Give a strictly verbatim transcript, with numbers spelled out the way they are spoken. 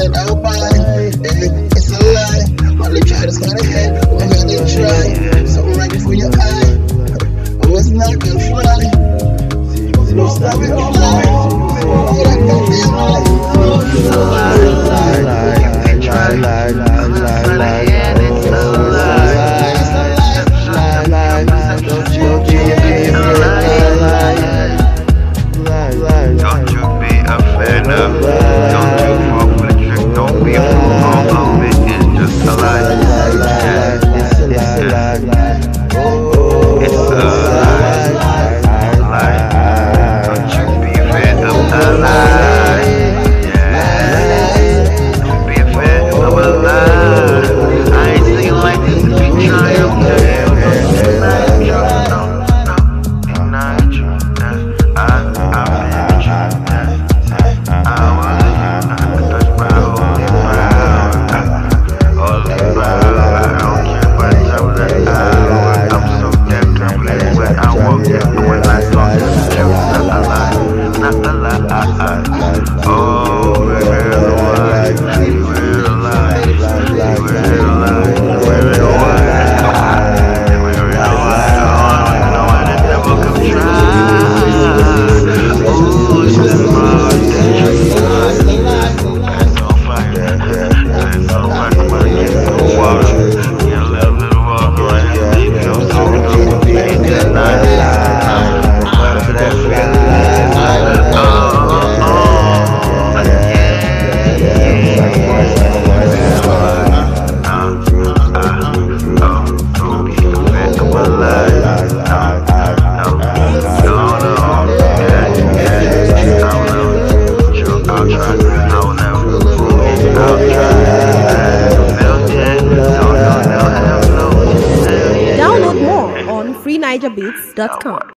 and I'll buy. Eh, it's a lie. Only try to start ahead. We're gonna try. Something right before your eye. Oh, it's not gonna fly. No stop it, no fly. Oh, that don't be right. It's a lie, lie, lie, lie, lie, lie, lie, and it's a lie. Lie, lie, lie, don't you be a lie. Don't you be a fan of it. Don't you fall for the trick. Don't be a fool. All of it is just a lie. Yeah, It's a lie, it's a lie. Lie. Don't you be a fan of a lie. Yeah. Don't be a fan of a lie. I ain't singing like this if you try to play. It's not true. No, no, it's not true. I, I, Download more on free niger beats dot com.